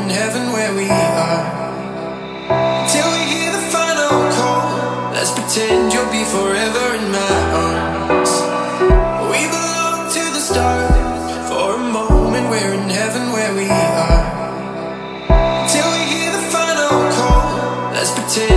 in heaven where we are. Till we hear the final call, let's pretend you'll be forever in my arms. We belong to the start. For a moment we're in heaven where we are. Till we hear the final call, let's pretend